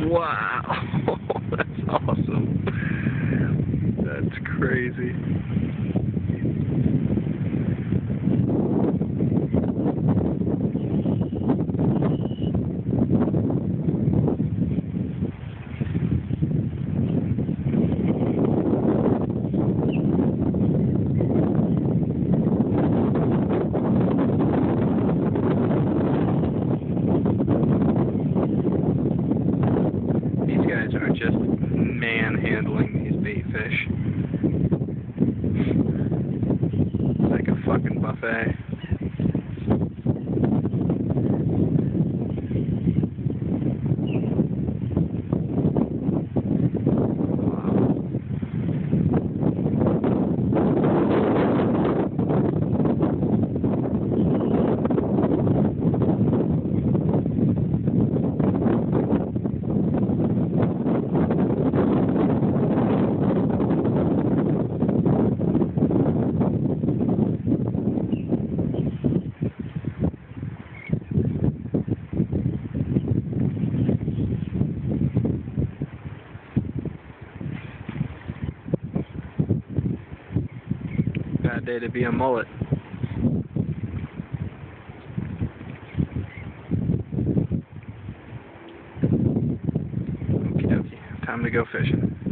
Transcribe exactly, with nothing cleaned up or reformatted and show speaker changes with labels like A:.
A: Wow, that's awesome. That's crazy. These guys are just manhandling these bait fish. It's like a fucking buffet. Bad day to be a mullet. Okie dokie. Time to go fishing.